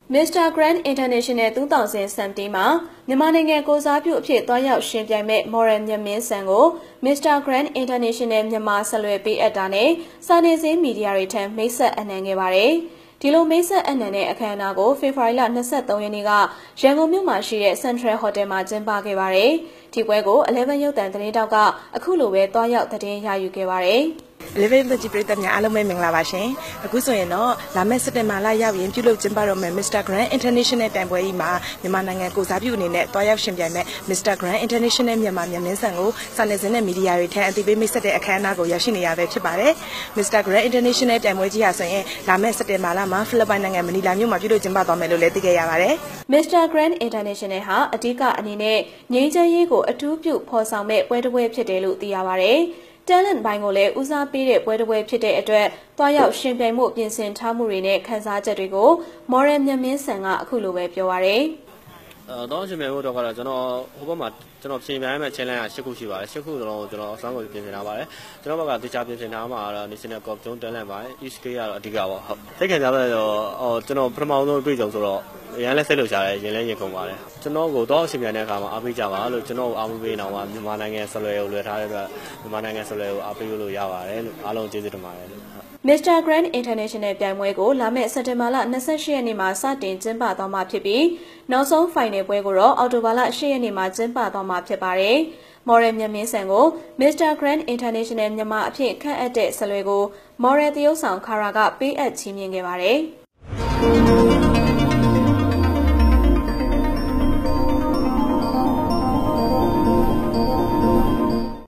Mr. Grand International 2017မှာမြန်မာနိုင်ငံကိုစားပြုအဖြစ်တွားရောက်ရှင်ပြိုင်မဲ့ Moral မြတ်မင်းဆန်ကို Mr. Grand International မြန်မာဆက်လွယ်ပေးအပ်တာနဲ့စာနယ်ဇင်းမီဒီယာတွေထံမိတ်ဆက်အနှံခဲ့ပါတယ်။ဒီလိုမိတ်ဆက်အနှံတဲ့အခမ်းအနားကိုဖေဖော်ဝါရီလ23ရက်နေ့ကရန်ကုန်မြို့မှာရှိတဲ့ Central Hotel မှာကျင်းပခဲ့ပါတယ်။ဒီပွဲကို11ရုပ်သံသတင်းတောက်ကအခုလိုပဲတွားရောက်သတင်းရယူခဲ့ပါတယ်။ Eleven တကြီးပြည်သက်များအားလုံးပဲမင်္ဂလာပါရှင်။အခုဆိုရင်တော့လာမယ့်စက်တင်ဘာလရောက်ရင်ပြုလုပ်ကျင်းပတော့မယ် Mr. Grand International ပြိုင်ပွဲကြီးမှာမြန်မာနိုင်ငံကိုစားပြုအနေနဲ့တွားရောက်ရှင်ပြိုင်မဲ့ Mr. Grand International မြန်မာမြတ်မင်းဆန်ကိုစာနယ်ဇင်းနဲ့မီဒီယာတွေထံအသိပေးမိတ်ဆက်တဲ့အခမ်းအနားကိုရရှိနေရပဲဖြစ်ပါတယ်။ Mr. Grand International ပြိုင်ပွဲကြီးဟာဆိုရင်လာမယ့်စက်တင်ဘာလမှာဖိလစ်ပိုင်နိုင်ငံမနီလာမြို့မှာပြုလုပ်ကျင်းပသွားမယ်လို့လည်းသိခဲ့ရပါတယ်။ Mr. Grand International ဟာအဓိကအနေနဲ့ငြိမ်းချမ်းရေးကိုအထူးပြုဖော်ဆောင်မဲ့ပွဲတစ်ပွဲဖြစ်တယ်လို့သိရပါတယ်။ Talent ဘိုင်းကိုလည်းဦးစားပေးတဲ့ပွဲတစ်ပွဲဖြစ်တဲ့အတွက်တွားရောက်ရှင်ပြိုင်မှုပြင်ဆင်ထားမှုတွေနဲ့ခန်းစားချက်တွေကို Moral မြတ်မင်းဆန်ကအခုလိုပဲပြောပါရယ်တော့ရှင်ပြိုင်မှုတော့ကတော့ကျွန်တော်ဟိုဘက်မှာကျွန်တော်ပြင်ပြိုင်မဲ့ challenge 8ခုရှိပါတယ်8ခုတော့ကျွန်တော်အစွမ်းကိုပြင်ဆင်ထားပါတယ်ကျွန်တော်ဘက်ကတခြားပြင်ဆင်ထားမှာတော့ National Cup ကျုံ Talent ပါ East K ကတော့အဓိကပေါ့ဟုတ်စိတ်ခံစားရတော့ကျွန်တော်ပထမဆုံးတွေ့ကြုံဆိုတော့ရန်လဲစိတ်လှုပ်ရှားတယ်ရင်လဲရင်ကုန်ပါတယ်ကျွန်တော်ကိုတော့ရှင်ပြိုင်တဲ့အခါမှာအားပေးကြပါလို့ကျွန်တော်အားပေးနေအောင်ပါမြန်မာနိုင်ငံဆလွယ်ကိုလွယ်ထားတဲ့အတွက်မြန်မာနိုင်ငံဆလွယ်ကိုအားပေးလို့ရပါတယ်လို့အားလုံးကျေးဇူးတင်ပါတယ်လို့ Mr. Grand International ပြိုင်ပွဲကိုလာမယ့်စက်တင်ဘာလ28ရက်နေ့မှာစတင်ကျင်းပသွားမှာဖြစ်ပြီးနောက်ဆုံး Final ပွဲကိုတော့အောက်တိုဘာလ10ရက်နေ့မှာကျင်းပသွားမှာဖြစ်ပါတယ်။ Moral မြတ်မင်းဆန်ကို Mr. Grand International မြန်မာအဖြစ်ခန့်အပ်တဲ့ဆလွယ်ကို Moral တရုတ်ဆောင်ခါရာကပေးအပ်ချီးမြှင့်ခဲ့ပါတယ်။